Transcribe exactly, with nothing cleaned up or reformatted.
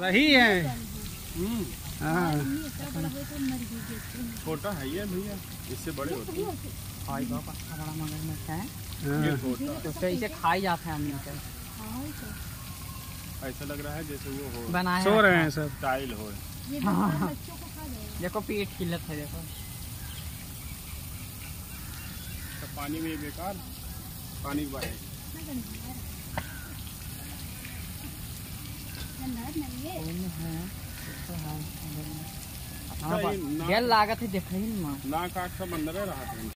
सही है। हाँ छोटा है ये भैया, इससे बड़े होते हैं। भाई बाबा बड़ा मगरमच्छ है। ये छोटा तो उससे इसे खाई जाते हैं हम लोग। ऐसा लग रहा है जैसे वो हो बनाया सो रहे हैं सब। टाइल हो। हाँ। देखो पेट खिलत है देखो। तो पानी में बेकार, पानी बाहर हाँ, लागत है देख ही ना। नाक आँख सब अंदर रहा था।